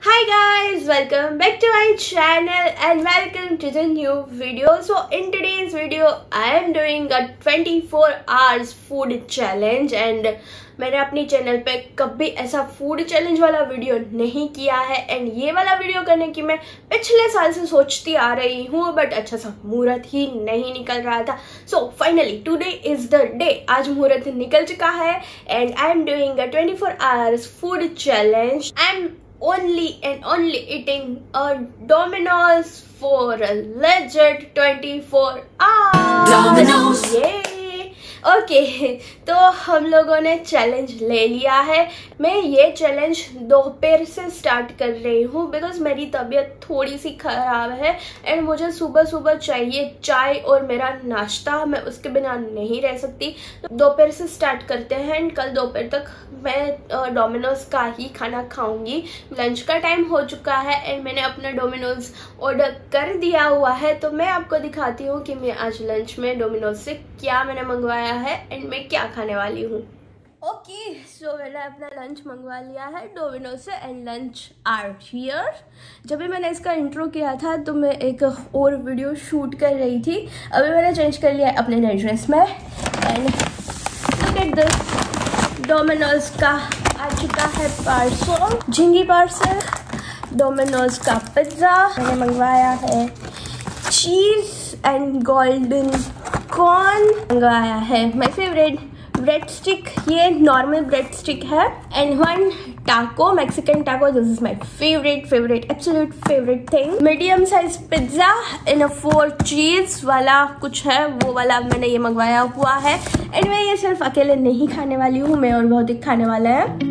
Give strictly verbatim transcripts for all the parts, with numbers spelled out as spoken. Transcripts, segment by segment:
Hi guys, welcome back to my channel and welcome to the new video. So in today's video I am doing a twenty-four hours food challenge and मैंने अपनी channel पे कभी ऐसा food challenge वाला video नहीं किया है and ये वाला वीडियो करने की मैं पिछले साल से सोचती आ रही हूँ बट अच्छा सा मुहूर्त ही नहीं निकल रहा था. So finally today is the day. आज मुहूर्त निकल चुका है and I am doing a twenty-four hours food challenge. I am only and only eating a Domino's for a legit twenty-four hours. Domino's. Yeah. Okay okay, तो हम लोगों ने challenge ले लिया है. मैं ये चैलेंज दोपहर से स्टार्ट कर रही हूँ बिकॉज मेरी तबीयत थोड़ी सी खराब है एंड मुझे सुबह सुबह चाहिए चाय और मेरा नाश्ता. मैं उसके बिना नहीं रह सकती. तो दोपहर से स्टार्ट करते हैं एंड कल दोपहर तक मैं डोमिनोज का ही खाना खाऊंगी. लंच का टाइम हो चुका है एंड मैंने अपना डोमिनोज ऑर्डर कर दिया हुआ है. तो मैं आपको दिखाती हूँ कि मैं आज लंच में डोमिनोज से क्या मैंने मंगवाया है एंड मैं क्या खाने वाली हूँ. ओके सो मैंने अपना लंच मंगवा लिया है डोमिनोज से एंड लंच आर हियर. जब भी मैंने इसका इंट्रो किया था तो मैं एक और वीडियो शूट कर रही थी. अभी मैंने चेंज कर लिया है अपने नए ड्रेस में and look at this. Domino's का आ चुका है पार्सल, झिंगी पार्सल. डोमिनोज का पिज्ज़ा मैंने मंगवाया है. चीज़ एंड गोल्डन कॉर्न मंगवाया है. माय फेवरेट ब्रेड स्टिक, ये नॉर्मल ब्रेड स्टिक है and one taco, Mexican taco. This is my favourite favourite absolute favourite thing. Medium size pizza in a four cheese वाला कुछ है, वो वाला मैंने ये मंगवाया हुआ है एंड मैं ये सिर्फ अकेले नहीं खाने वाली हूँ, मैं और बहुत ही खाने वाला है.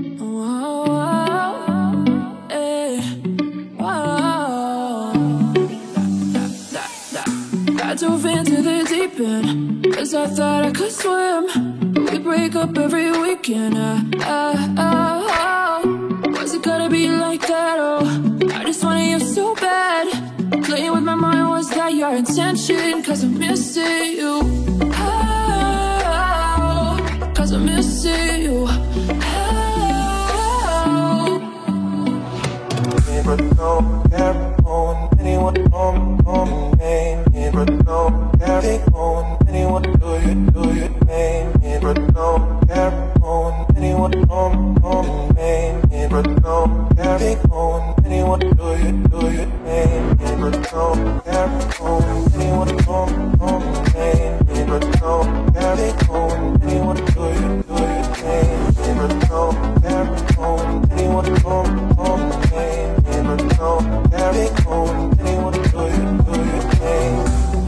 Dove into the deep end, cause I thought I could swim. We break up every weekend. uh, uh, uh, uh. Was it gonna be like that? Oh, I just wanted you so bad. Playing with my mind, was that your intention? Cause I'm missing you. Oh, cause I'm missing you. Oh. But don't care on anyone on on name. But don't care on anyone do you do you name. But don't care on anyone on on name. But don't care on anyone do you do you name. But don't care on anyone on on name. But don't care on anyone do you do you name. But don't care on anyone on on name. But don't care on anyone do you do you name.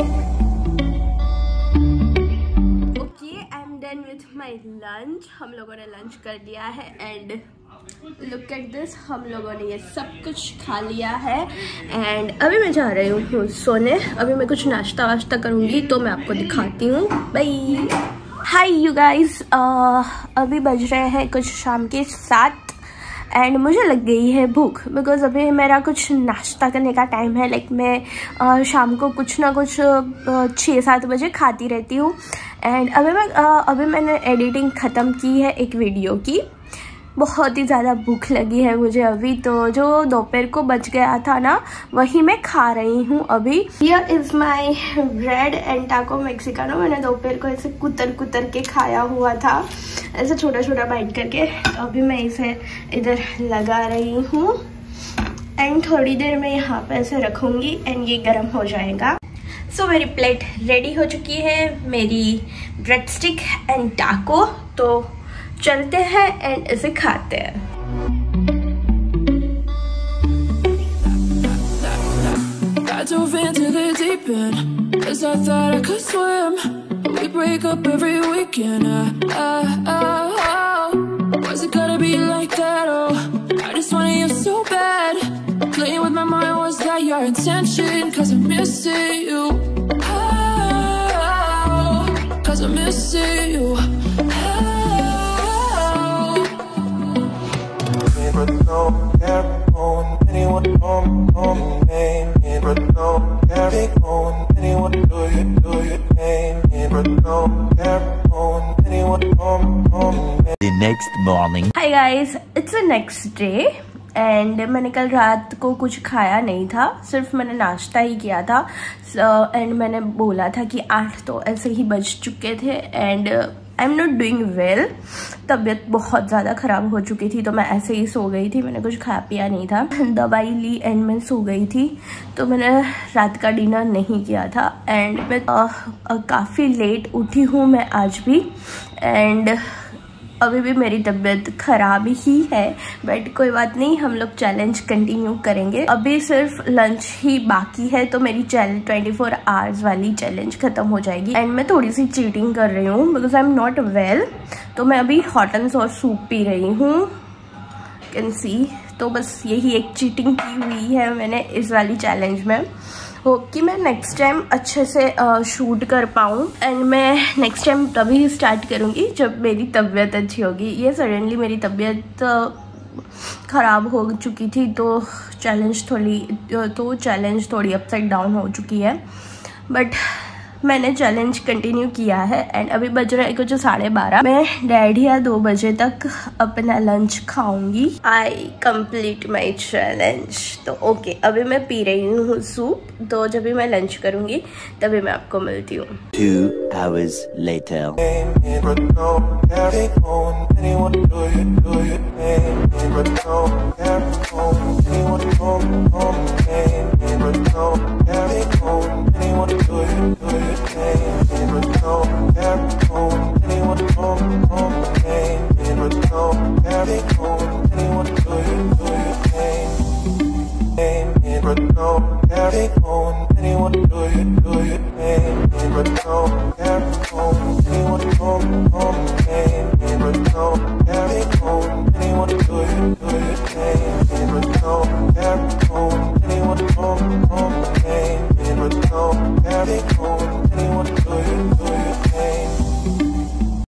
My lunch. हम लोगों ने lunch कर लिया है and look at this. हम लोगों ने ये सब कुछ खा लिया है एंड अभी मैं जा रही हूँ सोने. अभी मैं कुछ नाश्ता वाश्ता करूँगी तो मैं आपको दिखाती हूँ. बाय. हाय यू गाइस, अभी बज रहे हैं कुछ शाम के सात एंड मुझे लग गई है भूख बिकॉज अभी मेरा कुछ नाश्ता करने का टाइम है. लाइक मैं uh, शाम को कुछ ना कुछ uh, छः सात बजे खाती रहती हूँ एंड अभी मैं uh, अभी मैंने एडिटिंग ख़त्म की है एक वीडियो की. बहुत ही ज़्यादा भूख लगी है मुझे अभी. तो जो दोपहर को बच गया था ना वही मैं खा रही हूँ अभी. Here is my bread and taco Mexicano. मैंने दोपहर को ऐसे कुतर कुतर के खाया हुआ था, ऐसे छोटा छोटा बाइट करके. तो अभी मैं इसे इधर लगा रही हूँ एंड थोड़ी देर में यहाँ पे ऐसे रखूँगी एंड ये गर्म हो जाएगा. सो so, मेरी प्लेट रेडी हो चुकी है, मेरी ब्रेड स्टिक एंड टाको. तो चलते हैं एंड इसे खाते हैं. I dove into the deep end, cause I thought I could swim. We break up every weekend. uh, uh, uh, uh. Was it gonna be like that? Oh, I just wanted you so bad. Playing with my mind, was that your intention? Cause I'm missing you. Oh, cause I'm missing you. But don't care on anyone on on name. But don't care on anyone do you do you name. But don't care on anyone on on name. The next morning. Hi guys, it's the next day and मैंने कल रात को कुछ खाया नहीं था, सिर्फ मैंने नाश्ता ही किया था। एंड uh, मैंने बोला था कि आठ तो ऐसे ही बज चुके थे and I am not doing well. तबीयत बहुत ज़्यादा ख़राब हो चुकी थी तो मैं ऐसे ही सो गई थी, मैंने कुछ खाया पिया नहीं था, दवाई ली एंड मैं सो गई थी। तो मैंने रात का डिनर नहीं किया था एंड मैं काफ़ी लेट उठी हूँ मैं आज भी। एंड अभी भी मेरी तबीयत ख़राब ही है, बट कोई बात नहीं, हम लोग चैलेंज कंटिन्यू करेंगे। अभी सिर्फ लंच ही बाकी है तो मेरी चैलेंज ट्वेंटी फोर आवर्स वाली चैलेंज ख़त्म हो जाएगी। एंड मैं थोड़ी सी चीटिंग कर रही हूँ because I am not well. तो मैं अभी हॉट एंड सॉस सूप पी रही हूँ, कैन सी। तो बस यही एक चीटिंग की हुई है मैंने इस वाली चैलेंज में। होप कि मैं नेक्स्ट टाइम अच्छे से शूट कर पाऊँ एंड मैं नेक्स्ट टाइम तभी स्टार्ट करूँगी जब मेरी तबीयत अच्छी होगी। ये सडनली मेरी तबीयत ख़राब हो चुकी थी तो चैलेंज थोड़ी तो चैलेंज थोड़ी अपसाइड डाउन हो चुकी है, बट मैंने चैलेंज कंटिन्यू किया है। एंड अभी बज रहा है कुछ साढ़े बारह। मैं डेढ़ या दो बजे तक अपना लंच खाऊंगी। I complete my challenge. तो ओके, अभी मैं पी रही हूँ सूप, तो जब भी मैं लंच करूंगी तभी मैं आपको मिलती हूँ। Two hours later. Anyone do you, do you, do you, do you,